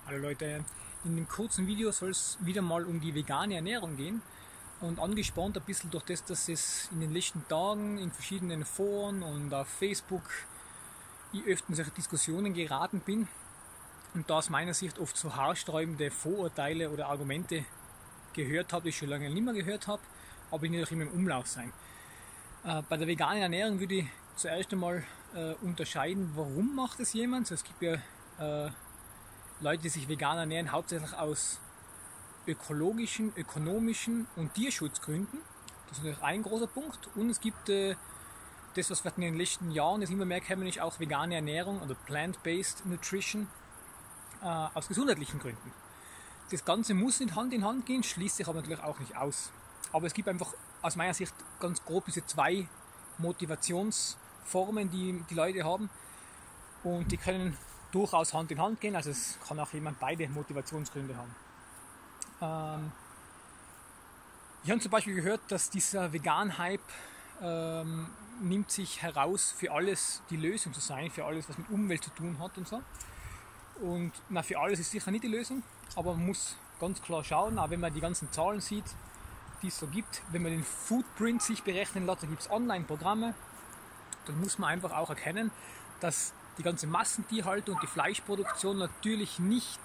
Hallo Leute, in dem kurzen Video soll es wieder mal um die vegane Ernährung gehen und angespornt ein bisschen durch das, dass es in den letzten Tagen in verschiedenen Foren und auf Facebook ich öfter in solche Diskussionen geraten bin und da aus meiner Sicht oft so haarsträubende Vorurteile oder Argumente gehört habe, die ich schon lange nicht mehr gehört habe, aber die natürlich immer im Umlauf sein. Bei der veganen Ernährung würde ich zuerst einmal unterscheiden, warum macht es jemand. Also es gibt ja Leute, die sich vegan ernähren, hauptsächlich aus ökologischen, ökonomischen und Tierschutzgründen. Das ist natürlich ein großer Punkt. Und es gibt das, was wir in den letzten Jahren jetzt immer mehr kennen, ist auch vegane Ernährung oder Plant-Based Nutrition aus gesundheitlichen Gründen. Das Ganze muss nicht Hand in Hand gehen, schließt sich aber natürlich auch nicht aus. Aber es gibt einfach aus meiner Sicht ganz grob diese zwei Motivationsformen, die die Leute haben. Und die können durchaus Hand in Hand gehen, also es kann auch jemand beide Motivationsgründe haben. Ich habe zum Beispiel gehört, dass dieser Vegan-Hype nimmt sich heraus, für alles die Lösung zu sein, für alles, was mit Umwelt zu tun hat und so. Und für alles ist sicher nicht die Lösung, aber man muss ganz klar schauen, auch wenn man die ganzen Zahlen sieht, die es so gibt, wenn man den Footprint sich berechnen lässt, da gibt es Online-Programme, dann muss man einfach auch erkennen, dass die ganze Massentierhaltung und die Fleischproduktion natürlich nicht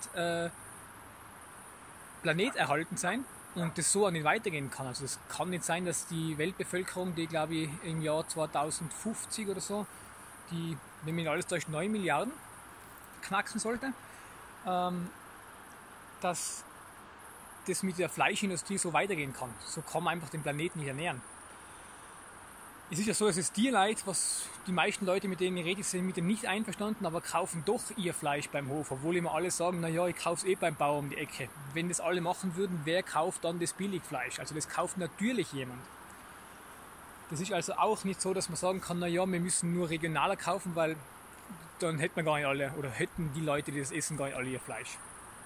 planeterhaltend sein und das so auch nicht weitergehen kann. Also es kann nicht sein, dass die Weltbevölkerung, die glaube ich im Jahr 2050 oder so, die, wenn man alles täuscht, 9 Milliarden knacken sollte, dass das mit der Fleischindustrie so weitergehen kann. So kann man einfach den Planeten nicht ernähren. Es ist ja so, dass das Tierleid, was die meisten Leute, mit denen ich rede, sind mit dem nicht einverstanden, aber kaufen doch ihr Fleisch beim Hof, obwohl immer alle sagen, naja, ich kaufe es beim Bauer um die Ecke. Wenn das alle machen würden, wer kauft dann das Billigfleisch? Also das kauft natürlich jemand. Das ist also auch nicht so, dass man sagen kann, naja, wir müssen nur regionaler kaufen, weil dann hätten wir gar nicht alle, oder hätten die Leute, die das essen, gar nicht alle ihr Fleisch.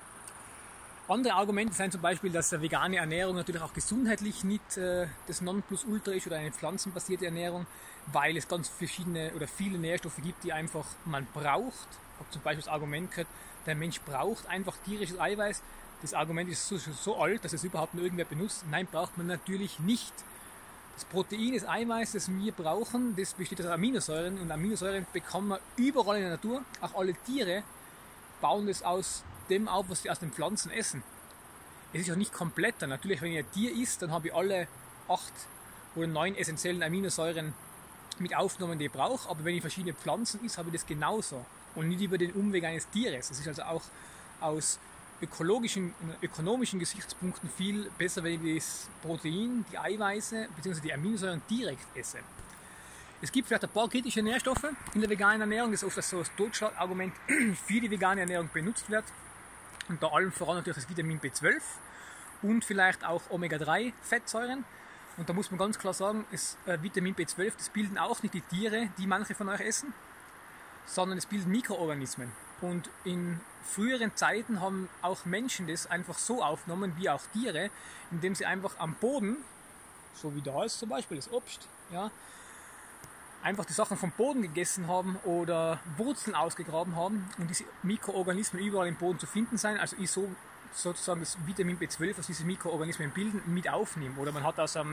Andere Argumente sind zum Beispiel, dass eine vegane Ernährung natürlich auch gesundheitlich nicht das Nonplusultra ist oder eine pflanzenbasierte Ernährung, weil es ganz verschiedene oder viele Nährstoffe gibt, die einfach man braucht. Ich habe zum Beispiel das Argument gehört, der Mensch braucht einfach tierisches Eiweiß. Das Argument ist so alt, dass es überhaupt nur irgendwer benutzt. Nein, braucht man natürlich nicht. Das Protein, das Eiweiß, das wir brauchen, das besteht aus Aminosäuren und Aminosäuren bekommen wir überall in der Natur. Auch alle Tiere bauen das aus dem auf, was sie aus den Pflanzen essen. Es ist ja nicht komplett. Natürlich, wenn ich ein Tier isst, dann habe ich alle 8 oder 9 essentiellen Aminosäuren mit aufgenommen, die ich brauche. Aber wenn ich verschiedene Pflanzen esse, habe ich das genauso. Und nicht über den Umweg eines Tieres. Es ist also auch aus ökologischen und ökonomischen Gesichtspunkten viel besser, wenn ich das Protein, die Eiweiße bzw. die Aminosäuren direkt esse. Es gibt vielleicht ein paar kritische Nährstoffe in der veganen Ernährung. Das ist oft so das Totschlagargument für die vegane Ernährung benutzt wird. Und da allem voran natürlich das Vitamin B12 und vielleicht auch Omega-3-Fettsäuren. Und da muss man ganz klar sagen, Vitamin B12, das bilden auch nicht die Tiere, die manche von euch essen, sondern es bilden Mikroorganismen. Und in früheren Zeiten haben auch Menschen das einfach so aufgenommen, wie auch Tiere, indem sie einfach am Boden, so wie da ist zum Beispiel das Obst, ja, einfach die Sachen vom Boden gegessen haben oder Wurzeln ausgegraben haben und diese Mikroorganismen überall im Boden zu finden sein, also ich sozusagen das Vitamin B12, was diese Mikroorganismen bilden, mit aufnehmen. Oder man hat aus einem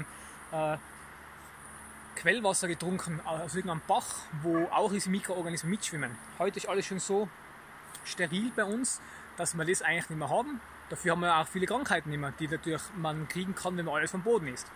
Quellwasser getrunken, aus irgendeinem Bach, wo auch diese Mikroorganismen mitschwimmen. Heute ist alles schon so steril bei uns, dass wir das eigentlich nicht mehr haben. Dafür haben wir auch viele Krankheiten nicht mehr, die natürlich man kriegen kann, wenn man alles vom Boden isst.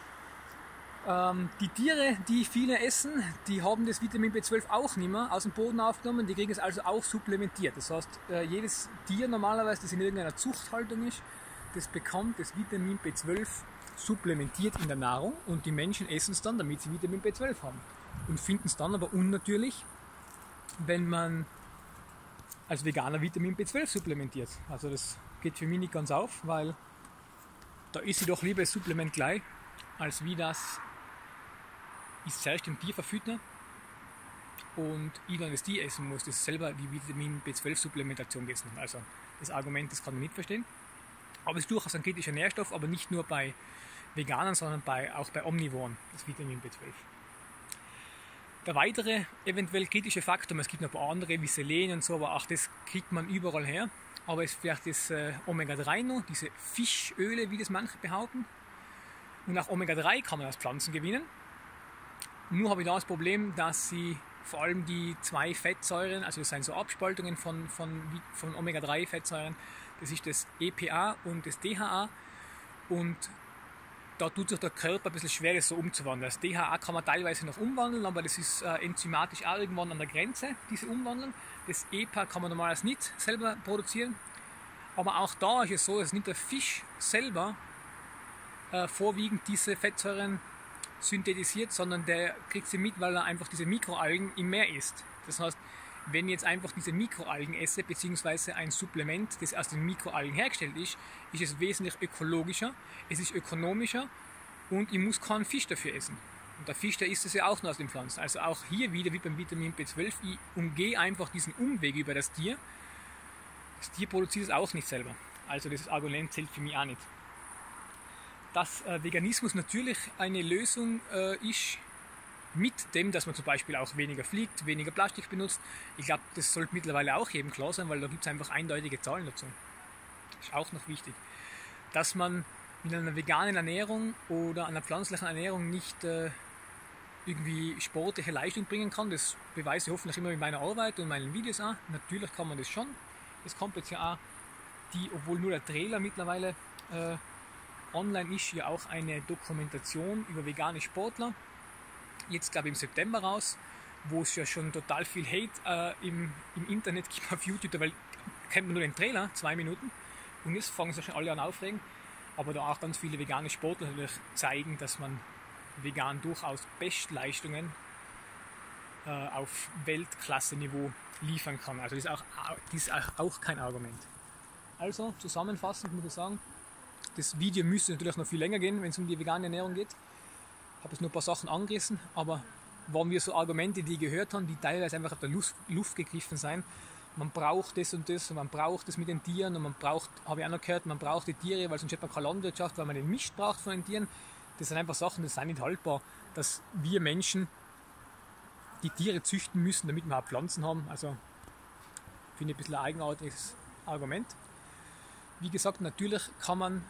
Die Tiere, die viele essen, die haben das Vitamin B12 auch nicht mehr aus dem Boden aufgenommen, die kriegen es also auch supplementiert. Das heißt, jedes Tier normalerweise, das in irgendeiner Zuchthaltung ist, das bekommt das Vitamin B12 supplementiert in der Nahrung und die Menschen essen es dann, damit sie Vitamin B12 haben. Und finden es dann aber unnatürlich, wenn man als Veganer Vitamin B12 supplementiert. Also das geht für mich nicht ganz auf, weil da ist sie doch lieber das Supplement gleich, als wie das ich zuerst dem Tier verfütter und ich dann das Tier essen muss, das selber die Vitamin B12-Supplementation gegessen hat. Also das Argument, das kann man nicht verstehen. Aber es ist durchaus ein kritischer Nährstoff, aber nicht nur bei Veganern, sondern auch bei Omnivoren, das Vitamin B12. Der weitere eventuell kritische Faktor, es gibt noch ein paar andere wie Selen und so, aber auch das kriegt man überall her, aber es ist vielleicht das Omega-3 noch, diese Fischöle, wie das manche behaupten. Und auch Omega-3 kann man aus Pflanzen gewinnen. Nur habe ich da das Problem, dass sie vor allem die zwei Fettsäuren, also das sind so Abspaltungen von Omega-3-Fettsäuren, das ist das EPA und das DHA. Und da tut sich der Körper ein bisschen schwer, das so umzuwandeln. Das DHA kann man teilweise noch umwandeln, aber das ist enzymatisch auch irgendwann an der Grenze, diese Umwandeln. Das EPA kann man normalerweise nicht selber produzieren. Aber auch da ist es so, dass nicht der Fisch selber vorwiegend diese Fettsäuren synthetisiert, sondern der kriegt sie mit, weil er einfach diese Mikroalgen im Meer isst. Das heißt, wenn ich jetzt einfach diese Mikroalgen esse, beziehungsweise ein Supplement, das aus den Mikroalgen hergestellt ist, ist es wesentlich ökologischer, es ist ökonomischer und ich muss keinen Fisch dafür essen. Und der Fisch, der isst es ja auch nur aus den Pflanzen. Also auch hier wieder wie beim Vitamin B12, ich umgehe einfach diesen Umweg über das Tier. Das Tier produziert es auch nicht selber. Also das Argument zählt für mich auch nicht. Dass Veganismus natürlich eine Lösung ist, mit dem, dass man zum Beispiel auch weniger fliegt, weniger Plastik benutzt. Ich glaube, das sollte mittlerweile auch jedem klar sein, weil da gibt es einfach eindeutige Zahlen dazu. Das ist auch noch wichtig. Dass man mit einer veganen Ernährung oder einer pflanzlichen Ernährung nicht irgendwie sportliche Leistung bringen kann, das beweise ich hoffentlich immer in meiner Arbeit und in meinen Videos auch. Natürlich kann man das schon. Es kommt jetzt ja auch, obwohl nur der Trailer mittlerweile online ist, ja auch eine Dokumentation über vegane Sportler. Jetzt glaube ich im September raus, wo es ja schon total viel Hate im Internet gibt auf YouTube, weil kennt man nur den Trailer, 2 Minuten, und jetzt fangen sich schon alle an aufregen, aber da auch ganz viele vegane Sportler natürlich zeigen, dass man vegan durchaus Bestleistungen auf Weltklasse-Niveau liefern kann. Also das ist auch kein Argument. Also zusammenfassend muss ich sagen, das Video müsste natürlich noch viel länger gehen, wenn es um die vegane Ernährung geht. Ich habe jetzt nur ein paar Sachen angerissen, aber waren wir so Argumente, die ich gehört haben, die teilweise einfach auf der Luft gegriffen sind. Man braucht das und das und man braucht das mit den Tieren und man braucht, habe ich auch noch gehört, man braucht die Tiere, weil sonst hat man keine Landwirtschaft, weil man den Mist braucht von den Tieren. Das sind einfach Sachen, das sind nicht haltbar, dass wir Menschen die Tiere züchten müssen, damit wir auch Pflanzen haben. Also finde ich ein bisschen ein eigenartiges Argument. Wie gesagt, natürlich kann man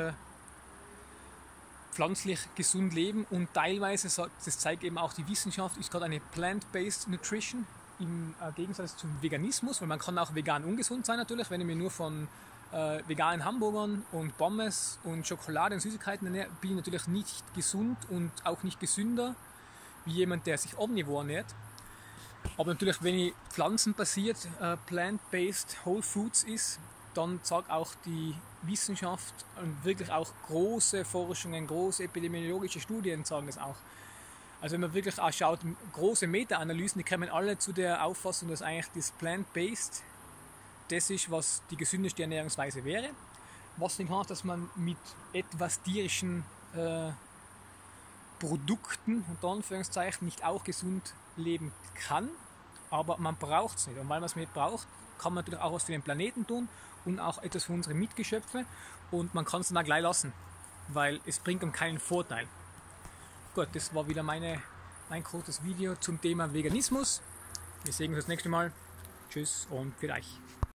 pflanzlich gesund leben und teilweise, das zeigt eben auch die Wissenschaft, ist gerade eine Plant-Based Nutrition im Gegensatz zum Veganismus, weil man kann auch vegan ungesund sein natürlich, wenn ich mir nur von veganen Hamburgern und Pommes und Schokolade und Süßigkeiten ernähre, bin ich natürlich nicht gesund und auch nicht gesünder wie jemand, der sich omnivor ernährt. Aber natürlich, wenn ich pflanzenbasiert, plant-based Whole Foods ist, dann sagt auch die Wissenschaft und wirklich auch große Forschungen, große epidemiologische Studien sagen das auch. Also wenn man wirklich auch schaut, große Meta-Analysen, die kommen alle zu der Auffassung, dass eigentlich das Plant-Based das ist, was die gesündeste Ernährungsweise wäre. Was nicht heißt, dass man mit etwas tierischen Produkten, unter Anführungszeichen, nicht auch gesund leben kann, aber man braucht es nicht. Und weil man es nicht braucht, kann man natürlich auch was für den Planeten tun und auch etwas für unsere Mitgeschöpfe und man kann es dann auch gleich lassen, weil es bringt einem keinen Vorteil. Gut, das war wieder mein kurzes Video zum Thema Veganismus. Wir sehen uns das nächste Mal. Tschüss und für euch.